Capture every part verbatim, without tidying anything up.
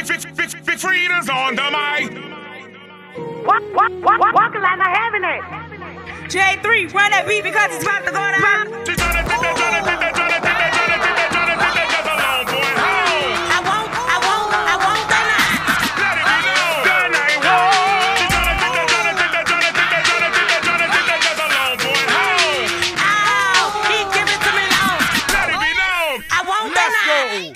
Big Frida's on the mic. Walk, walk, walk, walk, walking like not having it. J three, run that beat because it's about to go down. She's tryna take that, tryna take that, tryna take that, tryna take that, tryna take that just a long boy home. I won't, I won't, I won't that night. Let it be known. That night won't. She's tryna take that, tryna take that, tryna take that, tryna take that, tryna take that just a long boy home. Ow, he give it to me long. Let it be known. I won't that night.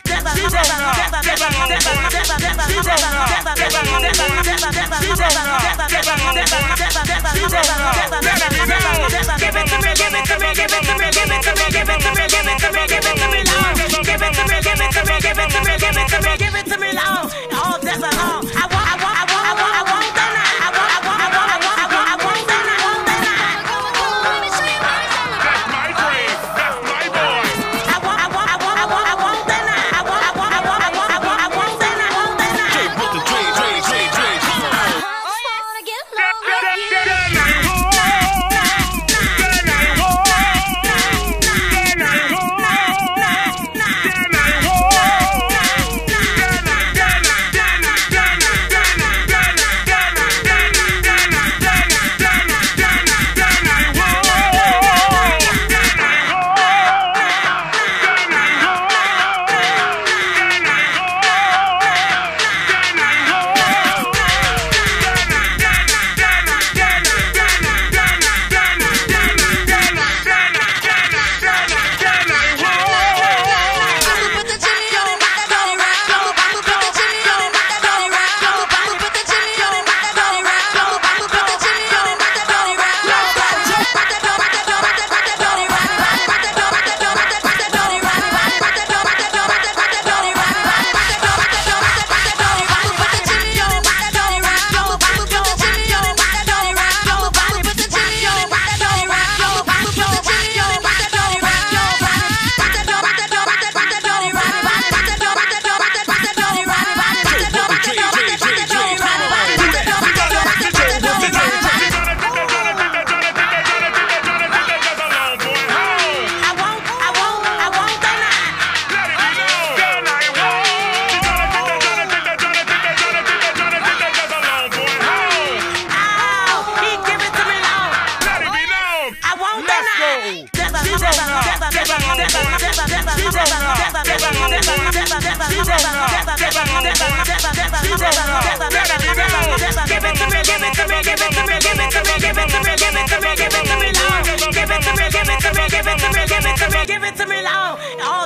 Give it to me long.